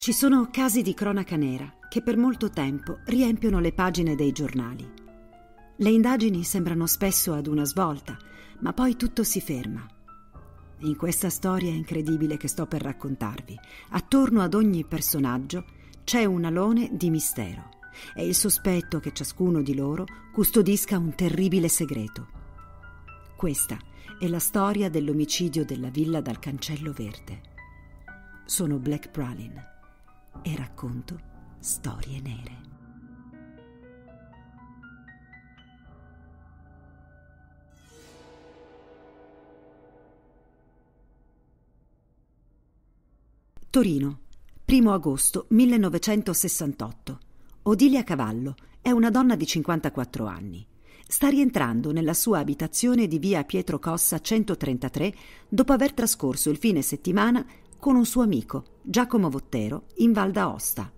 Ci sono casi di cronaca nera che per molto tempo riempiono le pagine dei giornali. Le indagini sembrano spesso ad una svolta, ma poi tutto si ferma. In questa storia incredibile che sto per raccontarvi, attorno ad ogni personaggio c'è un alone di mistero e il sospetto che ciascuno di loro custodisca un terribile segreto. Questa è la storia dell'omicidio della villa dal cancello verde. Sono Black Bralin e racconto storie nere. Torino, 1 agosto 1968. Odilia Cavallo è una donna di 54 anni. Sta rientrando nella sua abitazione di via Pietro Cossa 133 dopo aver trascorso il fine settimana con un suo amico, Giacomo Vottero, in Val d'Aosta.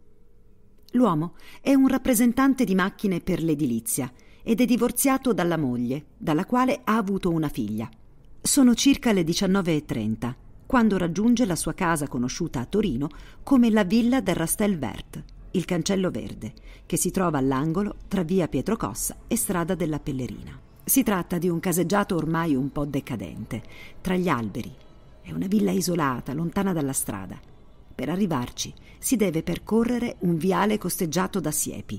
L'uomo è un rappresentante di macchine per l'edilizia ed è divorziato dalla moglie, dalla quale ha avuto una figlia. Sono circa le 19:30 quando raggiunge la sua casa conosciuta a Torino come la Villa del Rastel Vert, il cancello verde, che si trova all'angolo tra via Pietro Cossa e strada della Pellerina. Si tratta di un caseggiato ormai un po' decadente, tra gli alberi. È una villa isolata, lontana dalla strada. Per arrivarci si deve percorrere un viale costeggiato da siepi.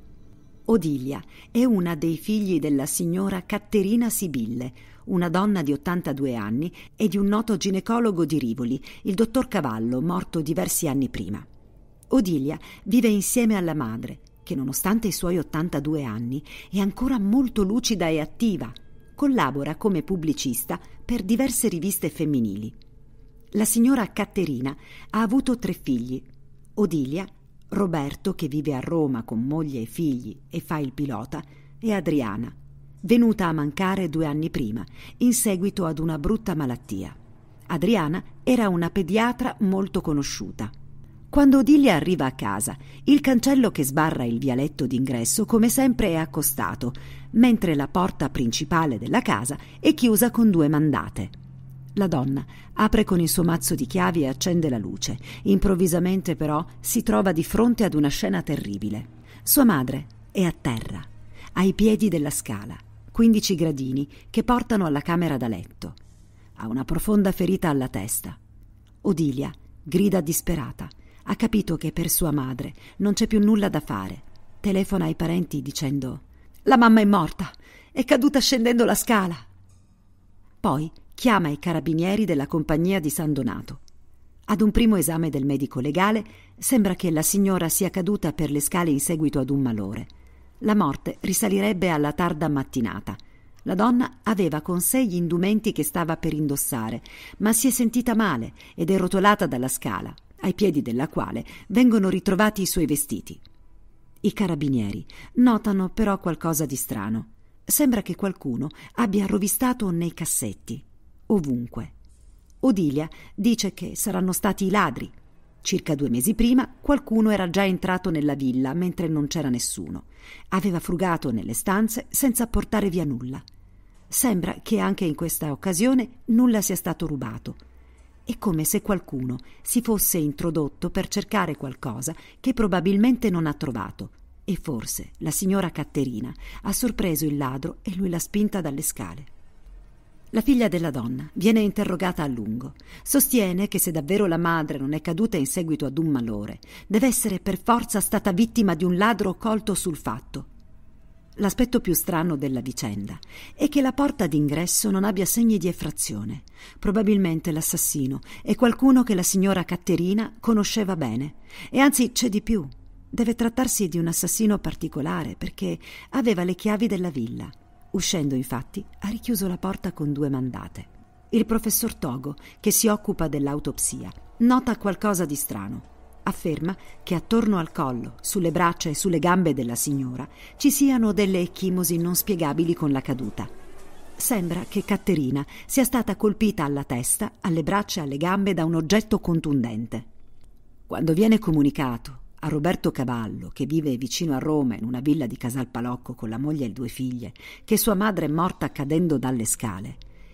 Odilia è una dei figli della signora Caterina Sibille, una donna di 82 anni e di un noto ginecologo di Rivoli, il dottor Cavallo, morto diversi anni prima. Odilia vive insieme alla madre, che nonostante i suoi 82 anni è ancora molto lucida e attiva. Collabora come pubblicista per diverse riviste femminili. La signora Caterina ha avuto 3 figli: Odilia, Roberto, che vive a Roma con moglie e figli e fa il pilota, e Adriana, venuta a mancare 2 anni prima, in seguito ad una brutta malattia. Adriana era una pediatra molto conosciuta. Quando Odilia arriva a casa, il cancello che sbarra il vialetto d'ingresso come sempre è accostato, mentre la porta principale della casa è chiusa con 2 mandate. La donna apre con il suo mazzo di chiavi e accende la luce. Improvvisamente però si trova di fronte ad una scena terribile. Sua madre è a terra, ai piedi della scala, 15 gradini che portano alla camera da letto. Ha una profonda ferita alla testa. Odilia grida disperata. Ha capito che per sua madre non c'è più nulla da fare. Telefona ai parenti dicendo: «La mamma è morta, è caduta scendendo la scala». Poi chiama i carabinieri della compagnia di San Donato. Ad un primo esame del medico legale sembra che la signora sia caduta per le scale in seguito ad un malore. La morte risalirebbe alla tarda mattinata. La donna aveva con sé gli indumenti che stava per indossare, ma si è sentita male ed è rotolata dalla scala, ai piedi della quale vengono ritrovati i suoi vestiti. I carabinieri notano però qualcosa di strano. Sembra che qualcuno abbia rovistato nei cassetti, ovunque. Odilia dice che saranno stati i ladri. Circa 2 mesi prima qualcuno era già entrato nella villa mentre non c'era nessuno. Aveva frugato nelle stanze senza portare via nulla. Sembra che anche in questa occasione nulla sia stato rubato. È come se qualcuno si fosse introdotto per cercare qualcosa che probabilmente non ha trovato, e forse la signora Caterina ha sorpreso il ladro e lui l'ha spinta dalle scale. La figlia della donna viene interrogata a lungo. Sostiene che se davvero la madre non è caduta in seguito ad un malore, deve essere per forza stata vittima di un ladro colto sul fatto. L'aspetto più strano della vicenda è che la porta d'ingresso non abbia segni di effrazione. Probabilmente l'assassino è qualcuno che la signora Caterina conosceva bene. E anzi, c'è di più. Deve trattarsi di un assassino particolare perché aveva le chiavi della villa. Uscendo, infatti, ha richiuso la porta con 2 mandate. Il professor Togo, che si occupa dell'autopsia, nota qualcosa di strano. Afferma che attorno al collo, sulle braccia e sulle gambe della signora ci siano delle ecchimosi non spiegabili con la caduta. Sembra che Caterina sia stata colpita alla testa, alle braccia e alle gambe da un oggetto contundente. Quando viene comunicato a Roberto Cavallo, che vive vicino a Roma in una villa di Casalpalocco con la moglie e 2 figlie, che sua madre è morta cadendo dalle scale,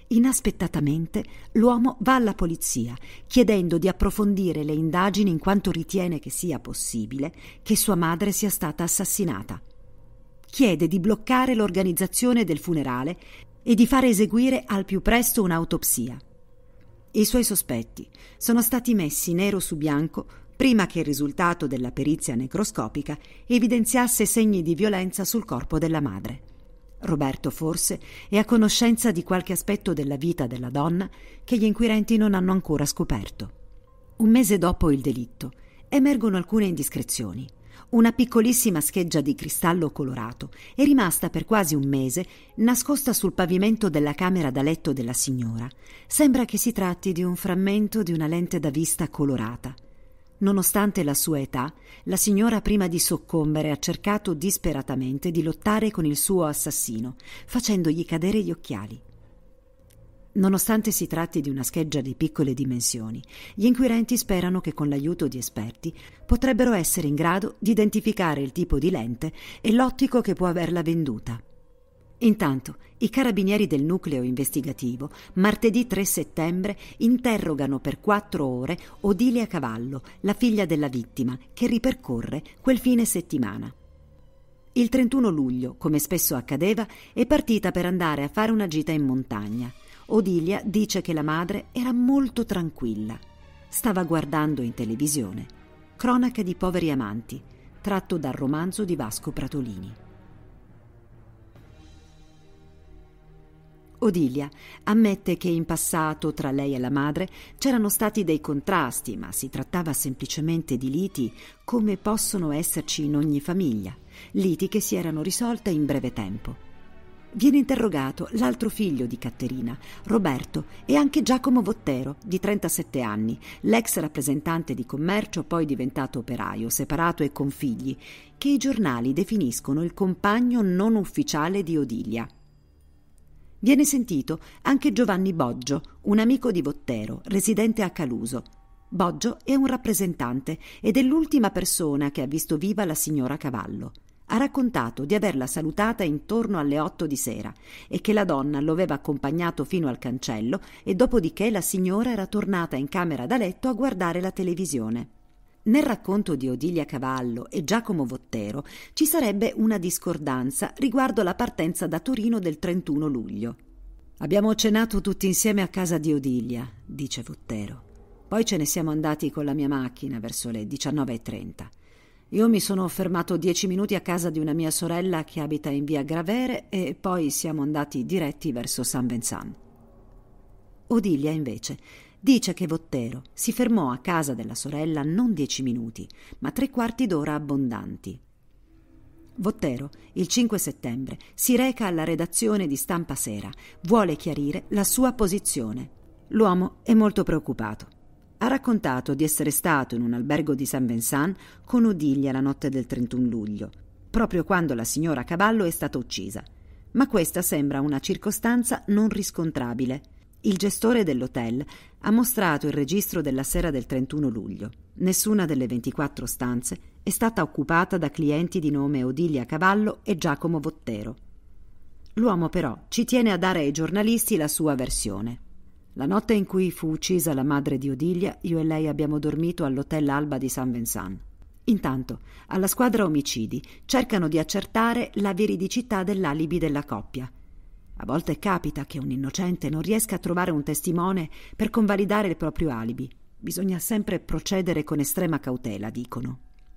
Inaspettatamente l'uomo va alla polizia chiedendo di approfondire le indagini in quanto ritiene che sia possibile che sua madre sia stata assassinata. Chiede di bloccare l'organizzazione del funerale e di fare eseguire al più presto un'autopsia. I suoi sospetti sono stati messi nero su bianco prima che il risultato della perizia necroscopica evidenziasse segni di violenza sul corpo della madre. Roberto forse è a conoscenza di qualche aspetto della vita della donna che gli inquirenti non hanno ancora scoperto. Un mese dopo il delitto emergono alcune indiscrezioni. Una piccolissima scheggia di cristallo colorato è rimasta per quasi un mese nascosta sul pavimento della camera da letto della signora. Sembra che si tratti di un frammento di una lente da vista colorata. Nonostante la sua età, la signora prima di soccombere ha cercato disperatamente di lottare con il suo assassino, facendogli cadere gli occhiali. Nonostante si tratti di una scheggia di piccole dimensioni, gli inquirenti sperano che con l'aiuto di esperti potrebbero essere in grado di identificare il tipo di lente e l'ottico che può averla venduta. Intanto, i carabinieri del nucleo investigativo, martedì 3 settembre, interrogano per 4 ore Odilia Cavallo, la figlia della vittima, che ripercorre quel fine settimana. Il 31 luglio, come spesso accadeva, è partita per andare a fare una gita in montagna. Odilia dice che la madre era molto tranquilla. Stava guardando in televisione Cronache di poveri amanti, tratto dal romanzo di Vasco Pratolini. Odilia ammette che in passato tra lei e la madre c'erano stati dei contrasti, ma si trattava semplicemente di liti come possono esserci in ogni famiglia, liti che si erano risolte in breve tempo. Viene interrogato l'altro figlio di Caterina, Roberto, e anche Giacomo Vottero, di 37 anni, l'ex rappresentante di commercio poi diventato operaio, separato e con figli, che i giornali definiscono il compagno non ufficiale di Odilia. Viene sentito anche Giovanni Boggio, un amico di Vottero, residente a Caluso. Boggio è un rappresentante ed è l'ultima persona che ha visto viva la signora Cavallo. Ha raccontato di averla salutata intorno alle 8 di sera e che la donna lo aveva accompagnato fino al cancello e dopodiché la signora era tornata in camera da letto a guardare la televisione. Nel racconto di Odilia Cavallo e Giacomo Vottero ci sarebbe una discordanza riguardo la partenza da Torino del 31 luglio. «Abbiamo cenato tutti insieme a casa di Odilia», dice Vottero. «Poi ce ne siamo andati con la mia macchina verso le 19:30. Io mi sono fermato 10 minuti a casa di una mia sorella che abita in via Gravere e poi siamo andati diretti verso San Vincent». Odilia, invece, dice che Vottero si fermò a casa della sorella non 10 minuti, ma 3/4 d'ora abbondanti. Vottero, il 5 settembre, si reca alla redazione di Stampa Sera, vuole chiarire la sua posizione. L'uomo è molto preoccupato. Ha raccontato di essere stato in un albergo di San Vincent con Odilia la notte del 31 luglio, proprio quando la signora Cavallo è stata uccisa. Ma questa sembra una circostanza non riscontrabile. Il gestore dell'hotel ha mostrato il registro della sera del 31 luglio. Nessuna delle 24 stanze è stata occupata da clienti di nome Odilia Cavallo e Giacomo Vottero. L'uomo però ci tiene a dare ai giornalisti la sua versione. La notte in cui fu uccisa la madre di Odilia, io e lei abbiamo dormito all'hotel Alba di San Vincent. Intanto, alla squadra omicidi cercano di accertare la veridicità dell'alibi della coppia. A volte capita che un innocente non riesca a trovare un testimone per convalidare il proprio alibi. Bisogna sempre procedere con estrema cautela, dicono.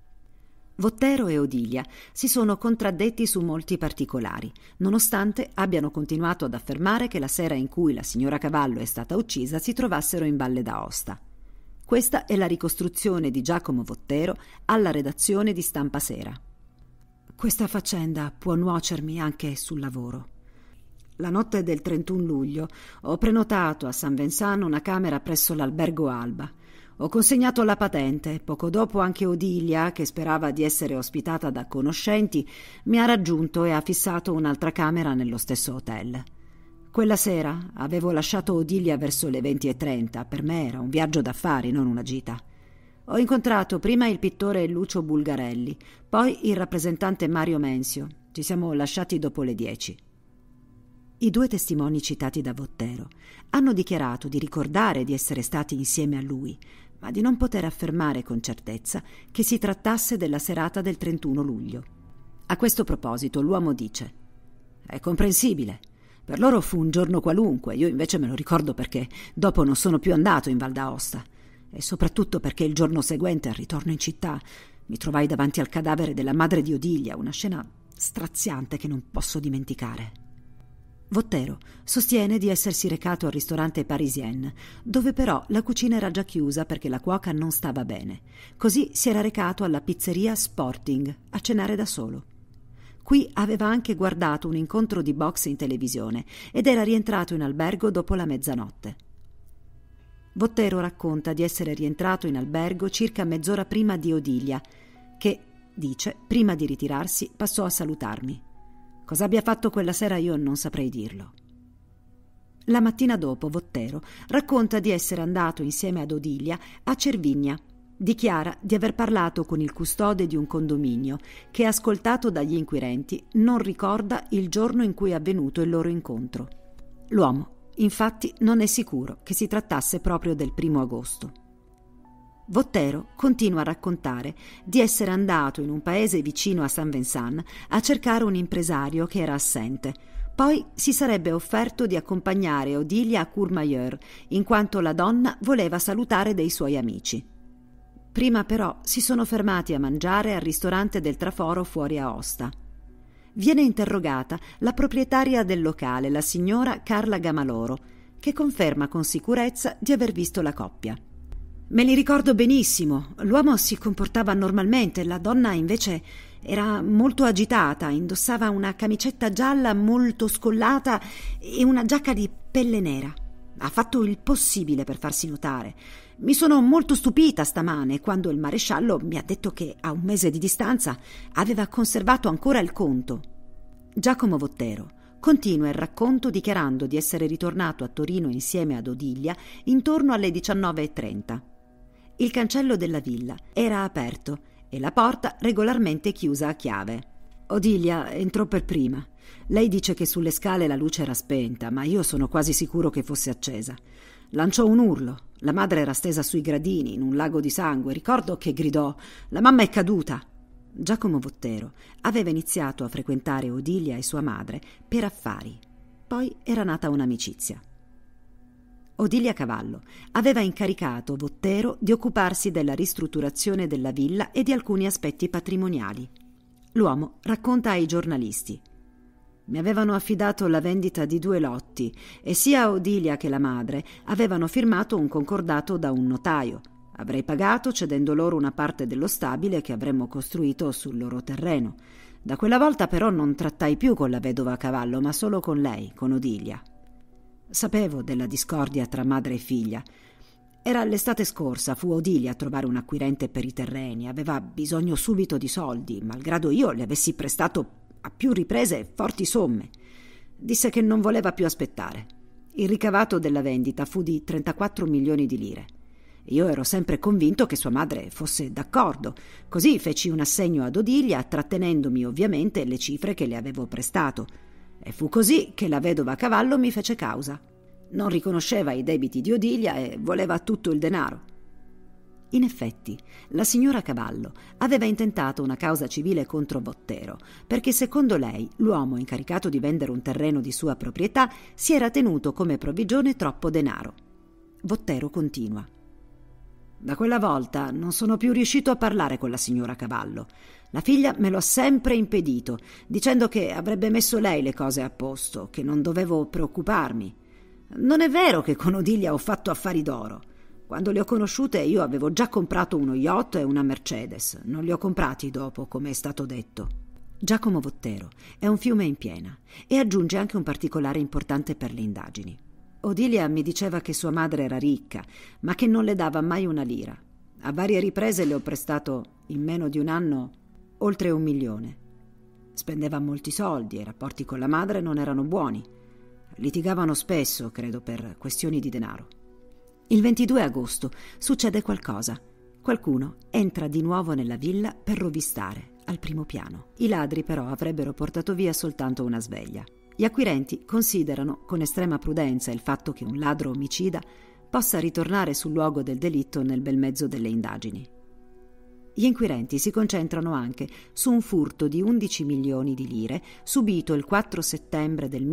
Vottero e Odilia si sono contraddetti su molti particolari, nonostante abbiano continuato ad affermare che la sera in cui la signora Cavallo è stata uccisa si trovassero in Valle d'Aosta. Questa è la ricostruzione di Giacomo Vottero alla redazione di Stampa Sera. Questa faccenda può nuocermi anche sul lavoro. La notte del 31 luglio ho prenotato a San Vincent una camera presso l'albergo Alba. Ho consegnato la patente. Poco dopo anche Odilia, che sperava di essere ospitata da conoscenti, mi ha raggiunto e ha fissato un'altra camera nello stesso hotel. Quella sera avevo lasciato Odilia verso le 20:30. Per me era un viaggio d'affari, non una gita. Ho incontrato prima il pittore Lucio Bulgarelli, poi il rappresentante Mario Menzio. Ci siamo lasciati dopo le 10. I due testimoni citati da Vottero hanno dichiarato di ricordare di essere stati insieme a lui, ma di non poter affermare con certezza che si trattasse della serata del 31 luglio. A questo proposito l'uomo dice: «È comprensibile. Per loro fu un giorno qualunque, io invece me lo ricordo perché dopo non sono più andato in Val d'Aosta, e soprattutto perché il giorno seguente, al ritorno in città, mi trovai davanti al cadavere della madre di Odilia, una scena straziante che non posso dimenticare». Vottero sostiene di essersi recato al ristorante Parisien, dove però la cucina era già chiusa perché la cuoca non stava bene. Così si era recato alla pizzeria Sporting a cenare da solo. Qui aveva anche guardato un incontro di boxe in televisione ed era rientrato in albergo dopo la mezzanotte. Vottero racconta di essere rientrato in albergo circa mezz'ora prima di Odilia, che, dice, prima di ritirarsi passò a salutarmi. Cosa abbia fatto quella sera io non saprei dirlo. La mattina dopo Vottero racconta di essere andato insieme ad Odilia a Cervigna. Dichiara di aver parlato con il custode di un condominio che, ascoltato dagli inquirenti, non ricorda il giorno in cui è avvenuto il loro incontro. L'uomo, infatti, non è sicuro che si trattasse proprio del 1° agosto. Vottero continua a raccontare di essere andato in un paese vicino a Saint-Vincent a cercare un impresario che era assente. Poi si sarebbe offerto di accompagnare Odilia a Courmayeur, in quanto la donna voleva salutare dei suoi amici. Prima però si sono fermati a mangiare al ristorante del Traforo fuori Aosta. Viene interrogata la proprietaria del locale, la signora Carla Gamaloro, che conferma con sicurezza di aver visto la coppia. Me li ricordo benissimo. L'uomo si comportava normalmente, la donna invece era molto agitata, indossava una camicetta gialla molto scollata e una giacca di pelle nera. Ha fatto il possibile per farsi notare. Mi sono molto stupita stamane quando il maresciallo mi ha detto che a un mese di distanza aveva conservato ancora il conto. Giacomo Vottero continua il racconto dichiarando di essere ritornato a Torino insieme ad Odilia intorno alle 19:30. Il cancello della villa era aperto e la porta regolarmente chiusa a chiave. Odilia entrò per prima. Lei dice che sulle scale la luce era spenta, ma io sono quasi sicuro che fosse accesa. Lanciò un urlo. La madre era stesa sui gradini, in un lago di sangue. Ricordo che gridò: «La mamma è caduta!» Giacomo Vottero aveva iniziato a frequentare Odilia e sua madre per affari. Poi era nata un'amicizia. Odilia Cavallo aveva incaricato Vottero di occuparsi della ristrutturazione della villa e di alcuni aspetti patrimoniali. L'uomo racconta ai giornalisti: «Mi avevano affidato la vendita di 2 lotti e sia Odilia che la madre avevano firmato un concordato da un notaio. Avrei pagato cedendo loro una parte dello stabile che avremmo costruito sul loro terreno. Da quella volta però non trattai più con la vedova Cavallo, ma solo con lei, con Odilia. Sapevo della discordia tra madre e figlia. Era l'estate scorsa, fu Odilia a trovare un acquirente per i terreni. Aveva bisogno subito di soldi, malgrado io le avessi prestato a più riprese forti somme. Disse che non voleva più aspettare. Il ricavato della vendita fu di 34 milioni di lire. Io ero sempre convinto che sua madre fosse d'accordo, così feci un assegno ad Odilia, trattenendomi ovviamente le cifre che le avevo prestato. E fu così che la vedova Cavallo mi fece causa. Non riconosceva i debiti di Odilia e voleva tutto il denaro. In effetti, la signora Cavallo aveva intentato una causa civile contro Vottero, perché secondo lei l'uomo incaricato di vendere un terreno di sua proprietà si era tenuto come provvigione troppo denaro. Vottero continua: «Da quella volta non sono più riuscito a parlare con la signora Cavallo. La figlia me lo ha sempre impedito, dicendo che avrebbe messo lei le cose a posto, che non dovevo preoccuparmi. Non è vero che con Odilia ho fatto affari d'oro. Quando le ho conosciute io avevo già comprato uno yacht e una Mercedes. Non li ho comprati dopo, come è stato detto». Giacomo Vottero è un fiume in piena e aggiunge anche un particolare importante per le indagini. Odilia mi diceva che sua madre era ricca, ma che non le dava mai una lira. A varie riprese le ho prestato, in meno di un anno, oltre 1 milione. Spendeva molti soldi e i rapporti con la madre non erano buoni. Litigavano spesso, credo, per questioni di denaro. Il 22 agosto succede qualcosa. Qualcuno entra di nuovo nella villa per rovistare al primo piano. I ladri però avrebbero portato via soltanto una sveglia. Gli acquirenti considerano con estrema prudenza il fatto che un ladro omicida possa ritornare sul luogo del delitto nel bel mezzo delle indagini. Gli inquirenti si concentrano anche su un furto di 11 milioni di lire subito il 4 settembre del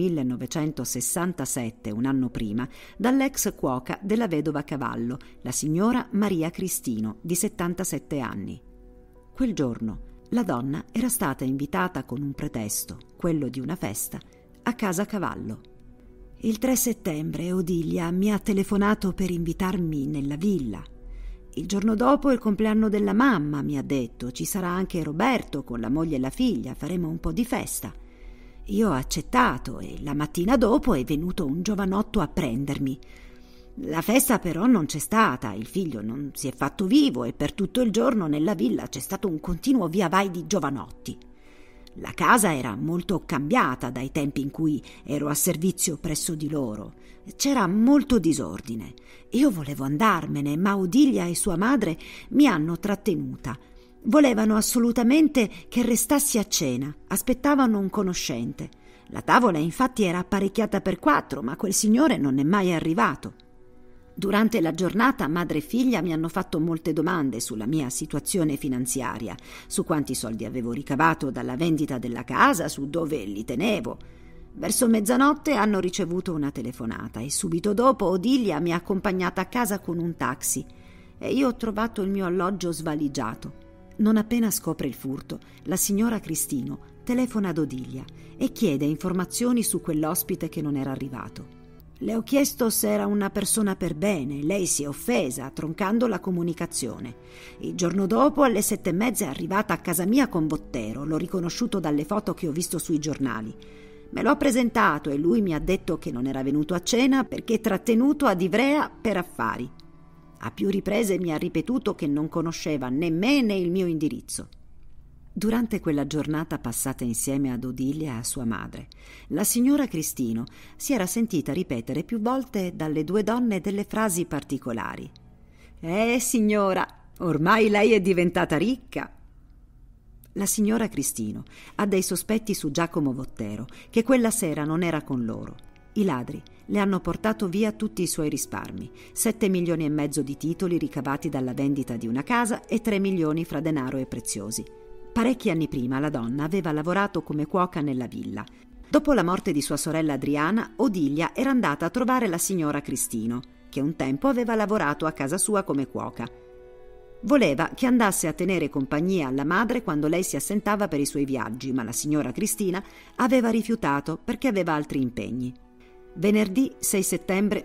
1967, un anno prima, dall'ex cuoca della vedova Cavallo, la signora Maria Cristino, di 77 anni. Quel giorno la donna era stata invitata con un pretesto, quello di una festa, a casa Cavallo. Il 3 settembre Odilia mi ha telefonato per invitarmi nella villa. Il giorno dopo è il compleanno della mamma, mi ha detto. Ci sarà anche Roberto con la moglie e la figlia, faremo un po' di festa. Io ho accettato e la mattina dopo è venuto un giovanotto a prendermi. La festa però non c'è stata, il figlio non si è fatto vivo e per tutto il giorno nella villa c'è stato un continuo via vai di giovanotti. La casa era molto cambiata dai tempi in cui ero a servizio presso di loro. C'era molto disordine. Io volevo andarmene, ma Odilia e sua madre mi hanno trattenuta. Volevano assolutamente che restassi a cena, aspettavano un conoscente. La tavola infatti era apparecchiata per 4, ma quel signore non è mai arrivato. Durante la giornata madre e figlia mi hanno fatto molte domande sulla mia situazione finanziaria, su quanti soldi avevo ricavato dalla vendita della casa, su dove li tenevo. Verso mezzanotte hanno ricevuto una telefonata e subito dopo Odilia mi ha accompagnata a casa con un taxi e io ho trovato il mio alloggio svaligiato. Non appena scopre il furto, la signora Cristino telefona ad Odilia e chiede informazioni su quell'ospite che non era arrivato. Le ho chiesto se era una persona per bene. Lei si è offesa, troncando la comunicazione. Il giorno dopo, alle 7:30, è arrivata a casa mia con Bottero. L'ho riconosciuto dalle foto che ho visto sui giornali. Me l'ho presentato e lui mi ha detto che non era venuto a cena perché è trattenuto ad Ivrea per affari. A più riprese mi ha ripetuto che non conosceva né me né il mio indirizzo. Durante quella giornata passata insieme ad Odilia e a sua madre, la signora Cristino si era sentita ripetere più volte dalle due donne delle frasi particolari. Signora, ormai lei è diventata ricca!» La signora Cristino ha dei sospetti su Giacomo Bottero, che quella sera non era con loro. I ladri le hanno portato via tutti i suoi risparmi, 7,5 milioni di titoli ricavati dalla vendita di una casa e 3 milioni fra denaro e preziosi. Parecchi anni prima la donna aveva lavorato come cuoca nella villa. Dopo la morte di sua sorella Adriana, Odilia era andata a trovare la signora Cristino, che un tempo aveva lavorato a casa sua come cuoca. Voleva che andasse a tenere compagnia alla madre quando lei si assentava per i suoi viaggi, ma la signora Cristina aveva rifiutato perché aveva altri impegni. Venerdì 6 settembre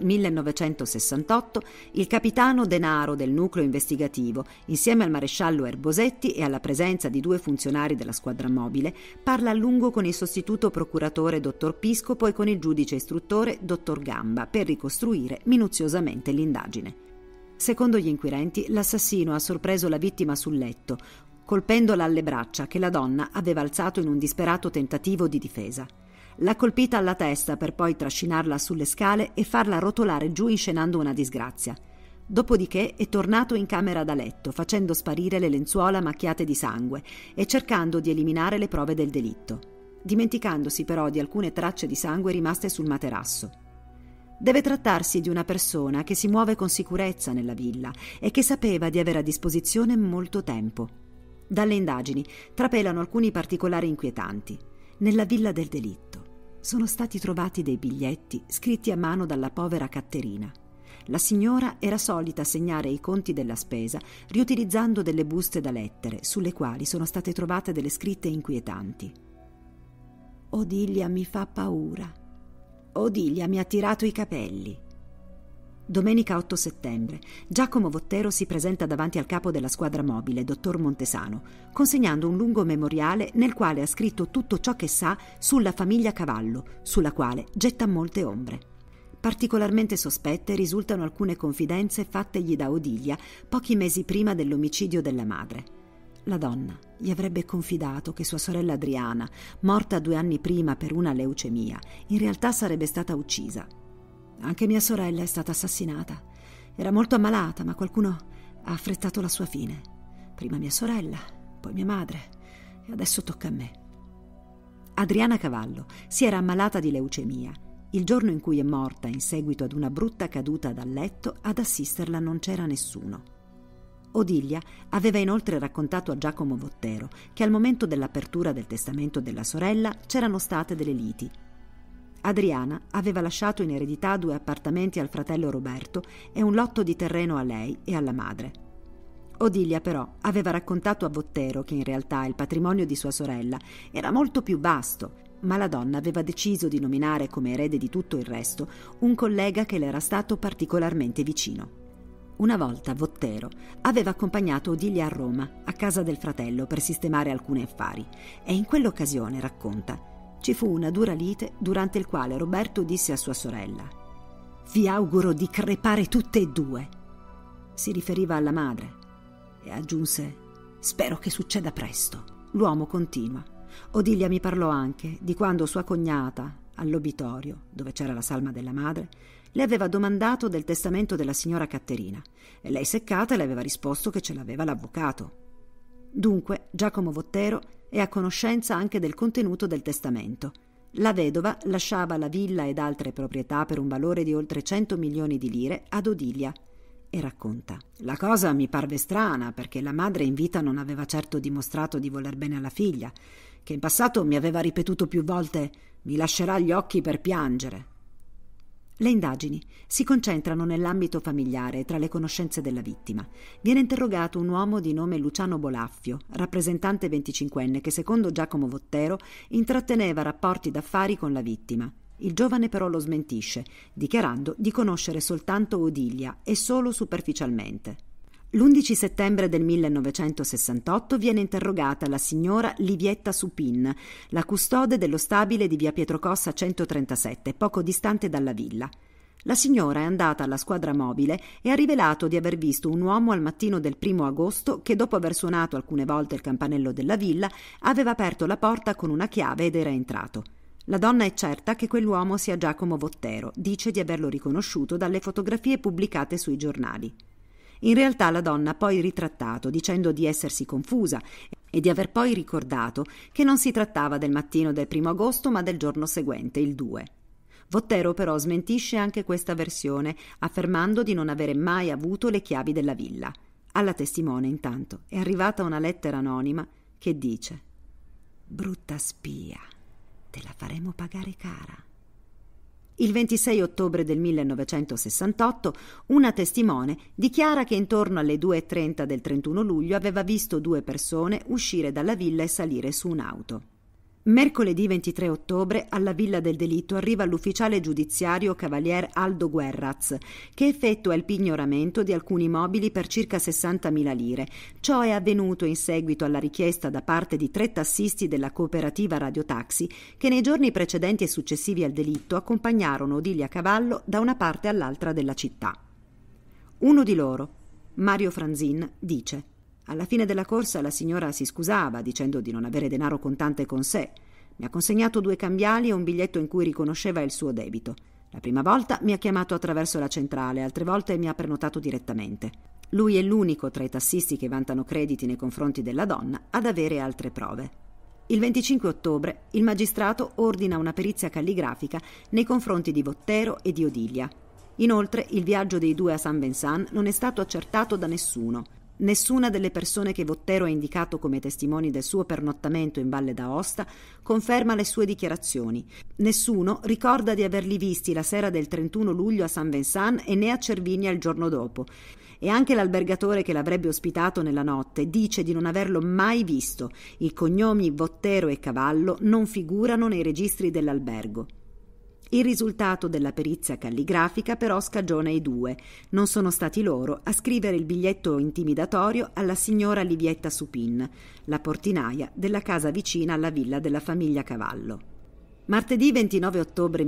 1968 il capitano Denaro del nucleo investigativo, insieme al maresciallo Erbosetti e alla presenza di 2 funzionari della squadra mobile, parla a lungo con il sostituto procuratore dottor Piscopo e con il giudice istruttore dottor Gamba per ricostruire minuziosamente l'indagine. Secondo gli inquirenti, l'assassino ha sorpreso la vittima sul letto, colpendola alle braccia che la donna aveva alzato in un disperato tentativo di difesa. L'ha colpita alla testa per poi trascinarla sulle scale e farla rotolare giù inscenando una disgrazia. Dopodiché è tornato in camera da letto, facendo sparire le lenzuola macchiate di sangue e cercando di eliminare le prove del delitto, dimenticandosi però di alcune tracce di sangue rimaste sul materasso. Deve trattarsi di una persona che si muove con sicurezza nella villa e che sapeva di avere a disposizione molto tempo. Dalle indagini trapelano alcuni particolari inquietanti. Nella villa del delitto sono stati trovati dei biglietti scritti a mano dalla povera Catterina. La signora era solita segnare i conti della spesa riutilizzando delle buste da lettere sulle quali sono state trovate delle scritte inquietanti. Odilia mi fa paura. Odilia mi ha tirato i capelli. Domenica 8 settembre, Giacomo Bottero si presenta davanti al capo della squadra mobile, dottor Montesano, consegnando un lungo memoriale nel quale ha scritto tutto ciò che sa sulla famiglia Cavallo, sulla quale getta molte ombre. Particolarmente sospette risultano alcune confidenze fattegli da Odilia pochi mesi prima dell'omicidio della madre. La donna gli avrebbe confidato che sua sorella Adriana, morta 2 anni prima per una leucemia, in realtà sarebbe stata uccisa. Anche mia sorella è stata assassinata. Era molto ammalata, ma qualcuno ha affrettato la sua fine. Prima mia sorella, poi mia madre, e adesso tocca a me. Adriana Cavallo si era ammalata di leucemia. Il giorno in cui è morta, in seguito ad una brutta caduta dal letto, ad assisterla non c'era nessuno. Odilia aveva inoltre raccontato a Giacomo Vottero che al momento dell'apertura del testamento della sorella c'erano state delle liti. Adriana aveva lasciato in eredità 2 appartamenti al fratello Roberto e un lotto di terreno a lei e alla madre. Odilia però aveva raccontato a Vottero che in realtà il patrimonio di sua sorella era molto più vasto, ma la donna aveva deciso di nominare come erede di tutto il resto un collega che le era stato particolarmente vicino. Una volta Vottero aveva accompagnato Odilia a Roma, a casa del fratello, per sistemare alcuni affari, e in quell'occasione, racconta, ci fu una dura lite durante il quale Roberto disse a sua sorella: «Vi auguro di crepare tutte e 2». Si riferiva alla madre e aggiunse: «Spero che succeda presto». L'uomo continua: «Odilia mi parlò anche di quando sua cognata, all'obitorio, dove c'era la salma della madre, le aveva domandato del testamento della signora Caterina e lei, seccata, le aveva risposto che ce l'aveva l'avvocato». Dunque Giacomo Vottero è a conoscenza anche del contenuto del testamento. La vedova lasciava la villa ed altre proprietà per un valore di oltre 100 milioni di lire ad Odilia e racconta: «La cosa mi parve strana perché la madre in vita non aveva certo dimostrato di voler bene alla figlia, che in passato mi aveva ripetuto più volte: mi lascerà gli occhi per piangere». Le indagini si concentrano nell'ambito familiare e tra le conoscenze della vittima. Viene interrogato un uomo di nome Luciano Bolaffio, rappresentante 25enne, che secondo Giacomo Vottero intratteneva rapporti d'affari con la vittima. Il giovane però lo smentisce, dichiarando di conoscere soltanto Odilia e solo superficialmente. L'11 settembre del 1968 viene interrogata la signora Livietta Supin, la custode dello stabile di via Pietrocossa 137, poco distante dalla villa. La signora è andata alla squadra mobile e ha rivelato di aver visto un uomo al mattino del 1° agosto che, dopo aver suonato alcune volte il campanello della villa, aveva aperto la porta con una chiave ed era entrato. La donna è certa che quell'uomo sia Giacomo Vottero, dice di averlo riconosciuto dalle fotografie pubblicate sui giornali. In realtà la donna ha poi ritrattato, dicendo di essersi confusa e di aver poi ricordato che non si trattava del mattino del 1° agosto ma del giorno seguente, il 2. Vottero però smentisce anche questa versione, affermando di non avere mai avuto le chiavi della villa. Alla testimone, intanto, è arrivata una lettera anonima che dice: «Brutta spia, te la faremo pagare cara». Il 26 ottobre del 1968 una testimone dichiara che intorno alle 2:30 del 31 luglio aveva visto 2 persone uscire dalla villa e salire su un'auto. Mercoledì 23 ottobre alla villa del delitto arriva l'ufficiale giudiziario cavalier Aldo Guerraz, che effettua il pignoramento di alcuni mobili per circa 60.000 lire. Ciò è avvenuto in seguito alla richiesta da parte di 3 tassisti della cooperativa Radiotaxi che nei giorni precedenti e successivi al delitto accompagnarono Odilia Cavallo da una parte all'altra della città. Uno di loro, Mario Franzin, dice: «Alla fine della corsa la signora si scusava dicendo di non avere denaro contante con sé. Mi ha consegnato 2 cambiali e un biglietto in cui riconosceva il suo debito. La prima volta mi ha chiamato attraverso la centrale, altre volte mi ha prenotato direttamente. Lui è l'unico tra i tassisti che vantano crediti nei confronti della donna ad avere altre prove». Il 25 ottobre il magistrato ordina una perizia calligrafica nei confronti di Vottero e di Odilia. Inoltre il viaggio dei 2 a San Vincent non è stato accertato da nessuno. Nessuna delle persone che Vottero ha indicato come testimoni del suo pernottamento in Valle d'Aosta conferma le sue dichiarazioni. Nessuno ricorda di averli visti la sera del 31 luglio a San Vincent e né a Cervinia il giorno dopo. E anche l'albergatore che l'avrebbe ospitato nella notte dice di non averlo mai visto. I cognomi Vottero e Cavallo non figurano nei registri dell'albergo. Il risultato della perizia calligrafica però scagiona i 2. Non sono stati loro a scrivere il biglietto intimidatorio alla signora Livietta Supin, la portinaia della casa vicina alla villa della famiglia Cavallo. Martedì 29 ottobre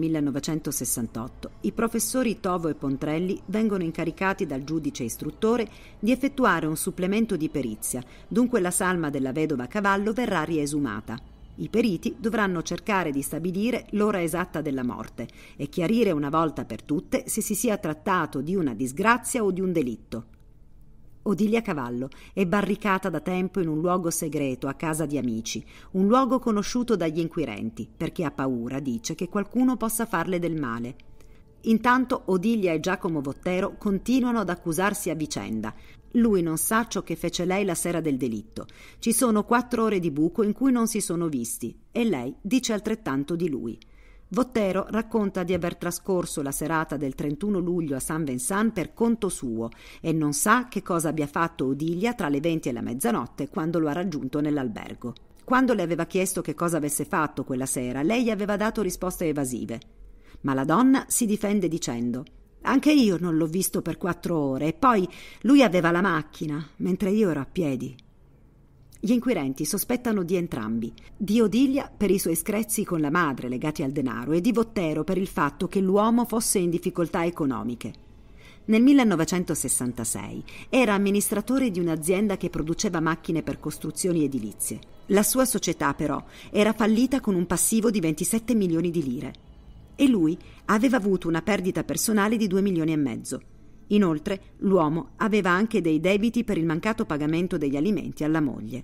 1968 i professori Tovo e Pontrelli vengono incaricati dal giudice istruttore di effettuare un supplemento di perizia, dunque la salma della vedova Cavallo verrà riesumata. I periti dovranno cercare di stabilire l'ora esatta della morte e chiarire una volta per tutte se si sia trattato di una disgrazia o di un delitto. Odilia Cavallo è barricata da tempo in un luogo segreto a casa di amici, un luogo conosciuto dagli inquirenti, perché ha paura, dice, che qualcuno possa farle del male. Intanto Odilia e Giacomo Vottero continuano ad accusarsi a vicenda. Lui non sa ciò che fece lei la sera del delitto. Ci sono 4 ore di buco in cui non si sono visti e lei dice altrettanto di lui. Vottero racconta di aver trascorso la serata del 31 luglio a San Vincent per conto suo e non sa che cosa abbia fatto Odilia tra le 20 e la mezzanotte quando lo ha raggiunto nell'albergo. Quando le aveva chiesto che cosa avesse fatto quella sera, lei aveva dato risposte evasive. Ma la donna si difende dicendo: «Anche io non l'ho visto per 4 ore e poi lui aveva la macchina, mentre io ero a piedi». Gli inquirenti sospettano di entrambi, di Odilia per i suoi screzi con la madre legati al denaro e di Vottero per il fatto che l'uomo fosse in difficoltà economiche. Nel 1966 era amministratore di un'azienda che produceva macchine per costruzioni edilizie. La sua società però era fallita con un passivo di 27 milioni di lire e lui aveva avuto una perdita personale di 2,5 milioni. Inoltre, l'uomo aveva anche dei debiti per il mancato pagamento degli alimenti alla moglie.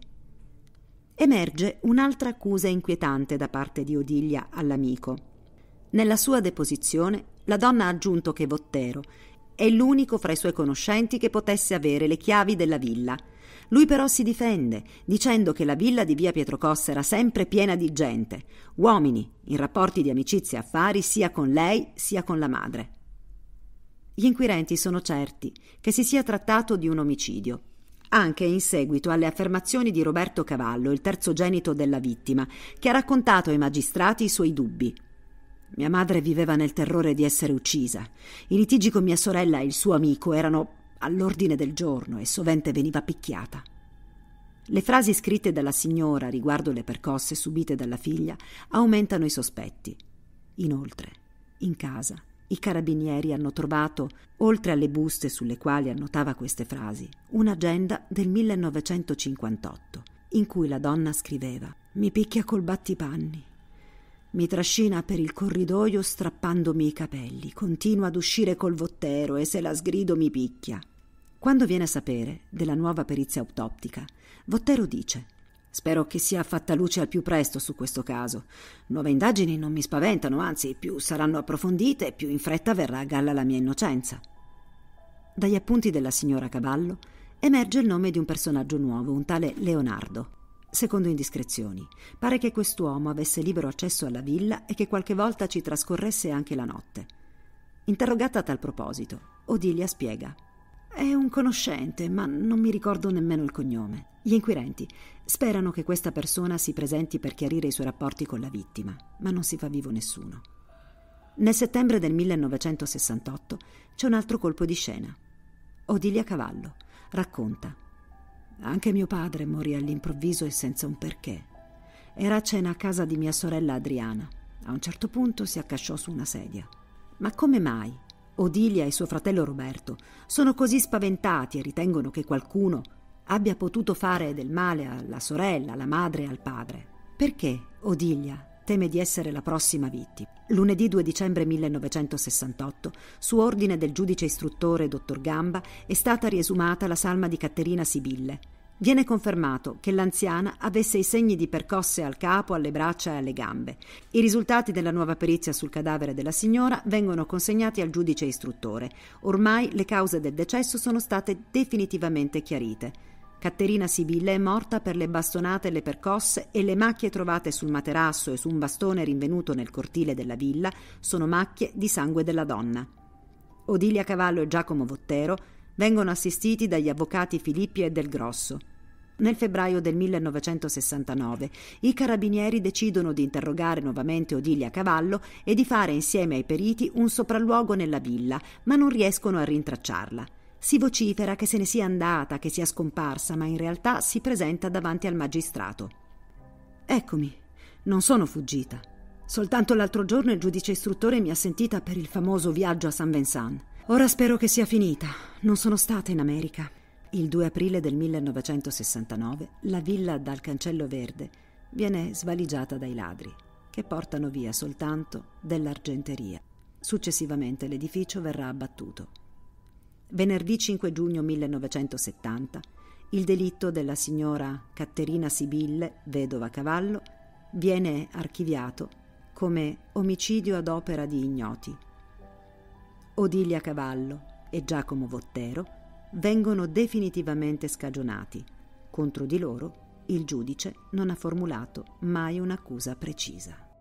Emerge un'altra accusa inquietante da parte di Odilia all'amico. Nella sua deposizione, la donna ha aggiunto che Vottero è l'unico fra i suoi conoscenti che potesse avere le chiavi della villa. Lui però si difende, dicendo che la villa di via Pietrocossa era sempre piena di gente, uomini, in rapporti di amicizia e affari sia con lei sia con la madre. Gli inquirenti sono certi che si sia trattato di un omicidio, anche in seguito alle affermazioni di Roberto Cavallo, il terzogenito della vittima, che ha raccontato ai magistrati i suoi dubbi. «Mia madre viveva nel terrore di essere uccisa. I litigi con mia sorella e il suo amico erano all'ordine del giorno e sovente veniva picchiata». Le frasi scritte dalla signora riguardo le percosse subite dalla figlia aumentano i sospetti. Inoltre, in casa, i carabinieri hanno trovato, oltre alle buste sulle quali annotava queste frasi, un'agenda del 1958, in cui la donna scriveva: «Mi picchia col battipanni, mi trascina per il corridoio strappandomi i capelli, continua ad uscire col Vottero e se la sgrido mi picchia». Quando viene a sapere della nuova perizia autoptica, Vottero dice: «Spero che sia fatta luce al più presto su questo caso. Nuove indagini non mi spaventano, anzi, più saranno approfondite, più in fretta verrà a galla la mia innocenza». Dagli appunti della signora Cavallo emerge il nome di un personaggio nuovo, un tale Leonardo. Secondo indiscrezioni, pare che quest'uomo avesse libero accesso alla villa e che qualche volta ci trascorresse anche la notte. Interrogata a tal proposito, Odilia spiega: «È un conoscente, ma non mi ricordo nemmeno il cognome». Gli inquirenti sperano che questa persona si presenti per chiarire i suoi rapporti con la vittima, ma non si fa vivo nessuno. Nel settembre del 1968 c'è un altro colpo di scena. Odilia Cavallo racconta: «Anche mio padre morì all'improvviso e senza un perché. Era a cena a casa di mia sorella Adriana. A un certo punto si accasciò su una sedia. Ma come mai Odilia e suo fratello Roberto sono così spaventati e ritengono che qualcuno abbia potuto fare del male alla sorella, alla madre e al padre? Perché Odilia teme di essere la prossima vittima?» Lunedì 2 dicembre 1968, su ordine del giudice istruttore dottor Gamba, è stata riesumata la salma di Caterina Sibille. Viene confermato che l'anziana avesse i segni di percosse al capo, alle braccia e alle gambe. I risultati della nuova perizia sul cadavere della signora vengono consegnati al giudice istruttore. Ormai le cause del decesso sono state definitivamente chiarite. Caterina Sibille è morta per le bastonate e le percosse e le macchie trovate sul materasso e su un bastone rinvenuto nel cortile della villa sono macchie di sangue della donna. Odilia Cavallo e Giacomo Vottero vengono assistiti dagli avvocati Filippi e Del Grosso. Nel febbraio del 1969 i carabinieri decidono di interrogare nuovamente Odilia Cavallo e di fare insieme ai periti un sopralluogo nella villa, ma non riescono a rintracciarla. Si vocifera che se ne sia andata, che sia scomparsa, ma in realtà si presenta davanti al magistrato. «Eccomi, non sono fuggita. Soltanto l'altro giorno il giudice istruttore mi ha sentita per il famoso viaggio a San Vincent. Ora spero che sia finita. Non sono stata in America». Il 2 aprile del 1969 la villa dal Cancello Verde viene svaligiata dai ladri, che portano via soltanto dell'argenteria. Successivamente l'edificio verrà abbattuto. Venerdì 5 giugno 1970, il delitto della signora Caterina Sibille, vedova Cavallo, viene archiviato come omicidio ad opera di ignoti. Odilia Cavallo e Giacomo Vottero vengono definitivamente scagionati. Contro di loro il giudice non ha formulato mai un'accusa precisa.